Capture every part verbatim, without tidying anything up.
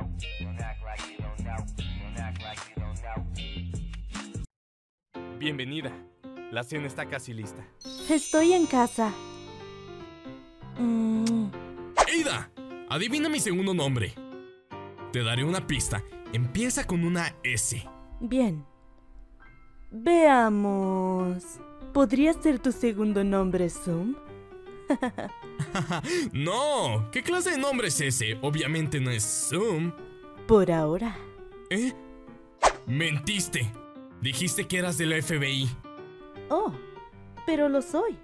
Bienvenida. La cena está casi lista. Estoy en casa. Mm. ¡Eida! Adivina mi segundo nombre. Te daré una pista. Empieza con una S. Bien. Veamos. ¿Podría ser tu segundo nombre Zoom? No, ¿qué clase de nombre es ese? Obviamente no es Zoom. Por ahora. ¿Eh? Mentiste. Dijiste que eras de la F B I. Oh, pero lo soy.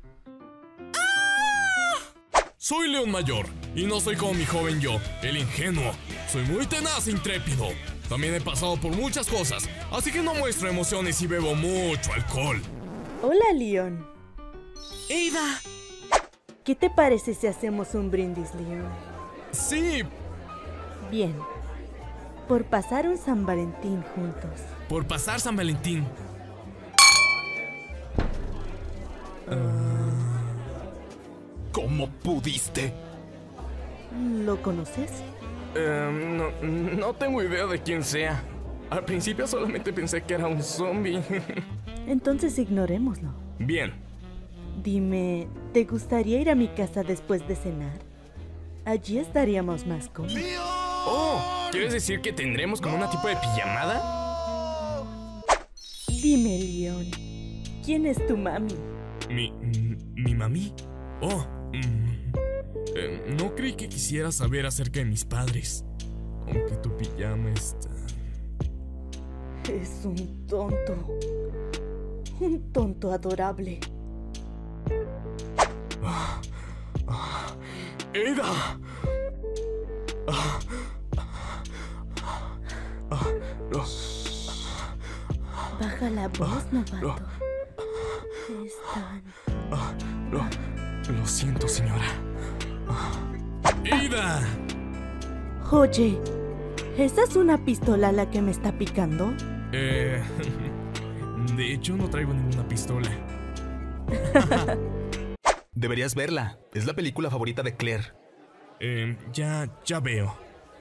Soy León Mayor, y no soy como mi joven yo, el ingenuo. Soy muy tenaz e intrépido. También he pasado por muchas cosas, así que no muestro emociones y bebo mucho alcohol. Hola, Leon. ¡Eida! ¿Qué te parece si hacemos un brindis, Leon? Sí. Bien. Por pasar un San Valentín juntos. Por pasar San Valentín. ¿Cómo pudiste? ¿Lo conoces? Eh, no, no tengo idea de quién sea. Al principio solamente pensé que era un zombie. Entonces ignorémoslo. Bien. Dime, ¿te gustaría ir a mi casa después de cenar? Allí estaríamos más cómodos. Oh, ¿quieres decir que tendremos como una tipo de pijamada? Dime, Leon, ¿quién es tu mami? ¿Mi... mi mami? Oh, mm, eh, no creí que quisiera saber acerca de mis padres. Aunque tu pijama está... Es un tonto. Un tonto adorable. Ah, ah, ¡Eida! Ah, ah, no. Baja la voz, novato. no. Están... Ah, lo, lo siento, señora. Ah. ¡Eida! Oye, ¿esa es una pistola la que me está picando? Eh... De hecho, no traigo ninguna pistola. Deberías verla. Es la película favorita de Claire. Eh, ya, ya veo.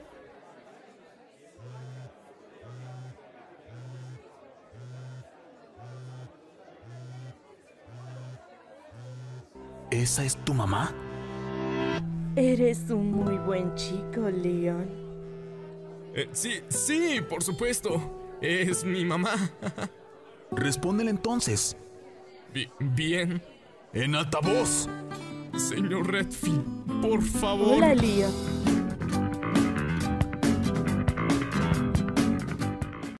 ¿Esa es tu mamá? Eres un muy buen chico, Leon. Eh, sí, sí, por supuesto. Es mi mamá. Respóndele entonces. Bi- bien. En altavoz. Señor Redfield, por favor. Hola, Leon.